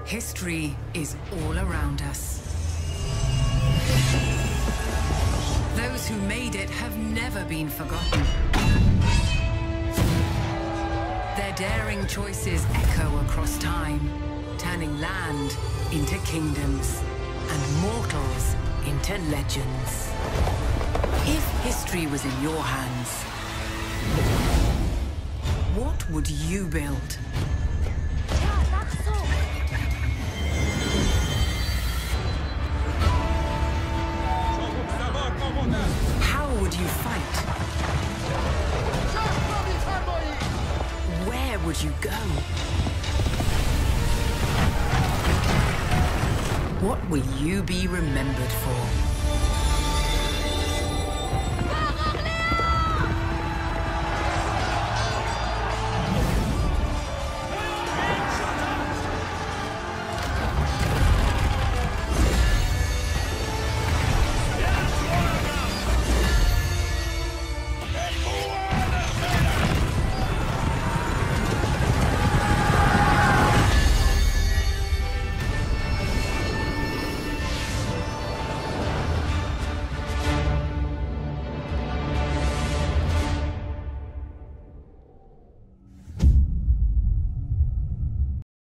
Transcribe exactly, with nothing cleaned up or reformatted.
History is all around us. Those who made it have never been forgotten. Their daring choices echo across time, turning land into kingdoms and mortals into legends. If history was in your hands, what would you build? How would you fight? Where would you go? What will you be remembered for?